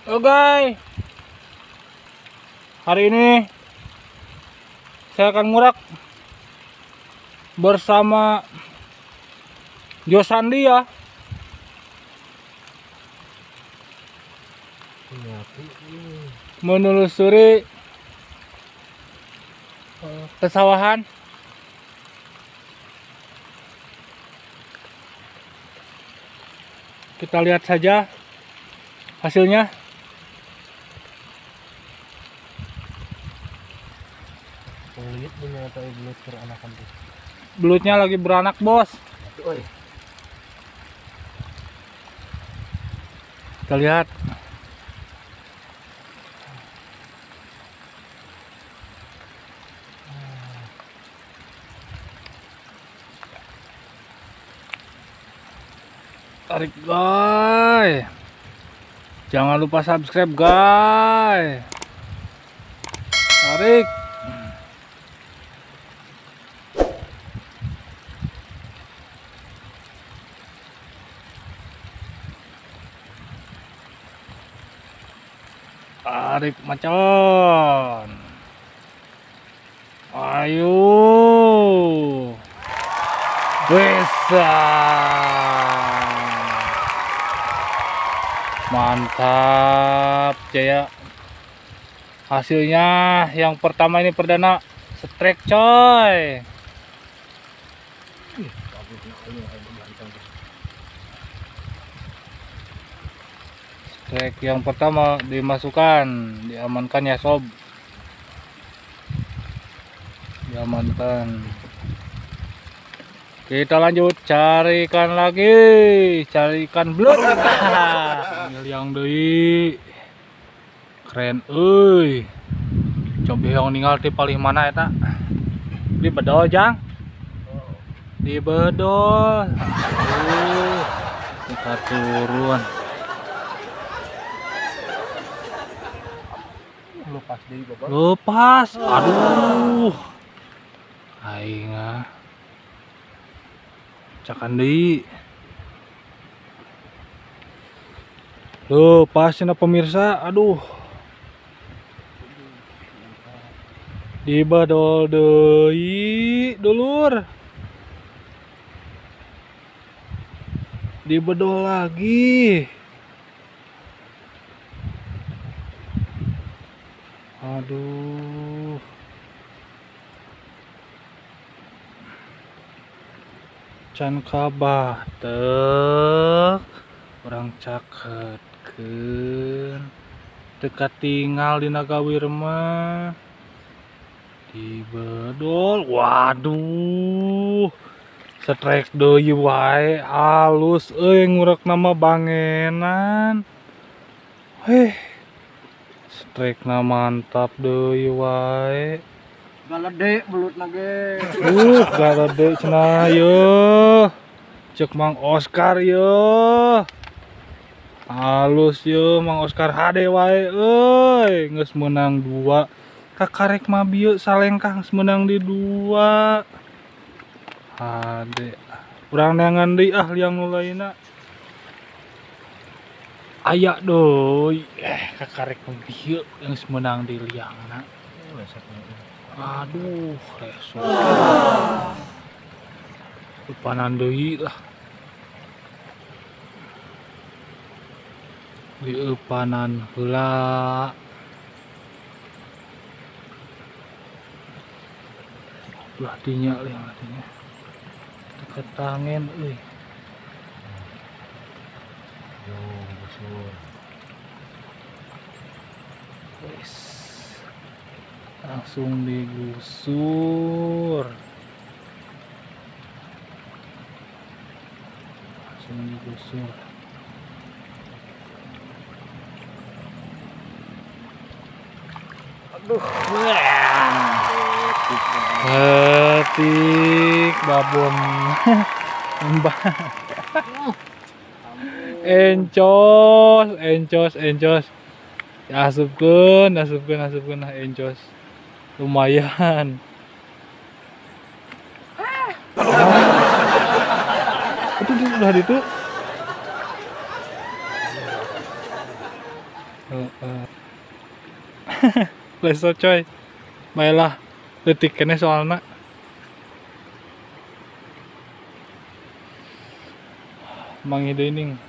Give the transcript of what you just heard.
Oke, hari ini saya akan ngurak bersama Josandi ya. Menelusuri pesawahan. Kita lihat saja hasilnya. Belutnya lagi beranak, bos. Kita lihat. Tarik, guys. Jangan lupa subscribe, guys. Tarik. Tarik macan. Ayo. Bisa. Mantap, Jaya. Hasilnya yang pertama ini perdana strike, coy. Strike yang pertama dimasukkan, diamankan ya sob. Diamankan. Kita lanjut carikan lagi, carikan belut. Yang deui. Keren euy. Coba yang ninggal di paling mana eta? Di bedol, Jang. Di bedol. Kita turun. Lepas deui, Bapak. Lepas. Aduh. Aing cakan deui. Lepas cenah pemirsa. Aduh. Di badol deui, dulur. Di bedol lagi. Aduh. Can kabatek orang caketkeun dekat tinggal di Nagawir mah di bedol. Waduh, strike deui wae, halus euy ngurek nama bangenan. Strike na mantap deui wae. Galede belutna ge. Galede cenah yeuh. Cek Mang Oscar yeuh. Halus yeuh Mang Oscar HD wae euy. Geus menang 2. Kakarek mah bieu salengkah geus menang di 2. HD. Urang neangan deui ah liang nu lainna. Aya deui kakarek mah bieu geus menang di liangna. Aduh, resok. Panan deui lah. Dieupanan heula. Belah dinya liang dinya. Deket tangen euy. Yo, busur. Wes. Langsung digusur. Aduh, ketik babon. Encos. Asupkeun encos. Lumayan. Itu udah itu. Heeh. Leso coy. Baiklah, detik kene soalna. Mang Hidayning.